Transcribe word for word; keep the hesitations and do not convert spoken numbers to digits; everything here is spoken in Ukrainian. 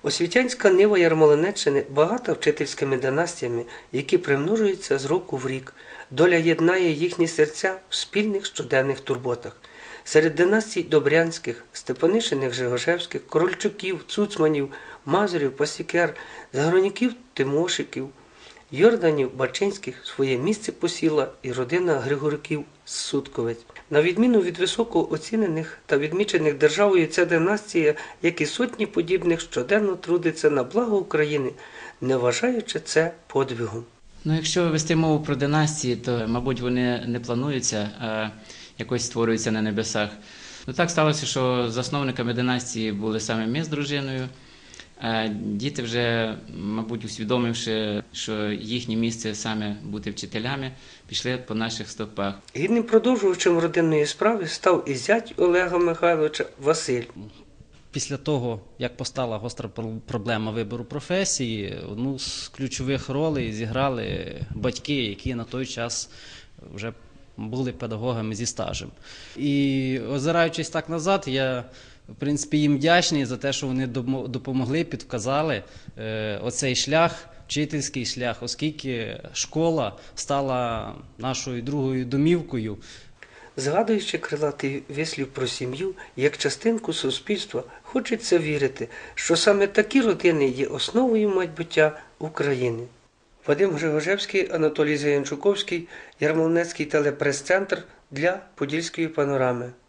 Освітянська нива Ярмолинеччини багата вчительськими династіями, які примножуються з року в рік. Доля єднає їхні серця в спільних щоденних турботах. Серед династій Добрянських, Степанишиних, Жигошевських, Корольчуків, Цуцманів, Мазурів, Пасікер, Загроніків, Тимошиків, Йорданів, Бачинських своє місце посіла і родина Григорюків з Сутковець. На відміну від високо оцінених та відмічених державою, ця династія, як і сотні подібних, щоденно трудиться на благо України, не вважаючи це подвигом. Ну, якщо вести мову про династії, то, мабуть, вони не плануються, а якось створюються на небесах. Ну, так сталося, що засновниками династії були саме ми з дружиною. А діти вже, мабуть, усвідомивши, що їхнє місце саме бути вчителями, пішли по наших стопах. Гідним продовжувачем родинної справи став і зять Олега Михайловича Василь. Після того, як постала гостра проблема вибору професії, одну з ключових ролей зіграли батьки, які на той час вже були педагогами зі стажем. І озираючись так назад, я в принципі їм вдячний за те, що вони допомогли, підказали е, оцей шлях, вчительський шлях, оскільки школа стала нашою другою домівкою. Згадуючи крилатий вислів про сім'ю як частинку суспільства, хочеться вірити, що саме такі родини є основою майбуття України. Вадим Григожевський, Анатолій Заянчуковський, Ярмолинецький телепрес-центр для Подільської панорами.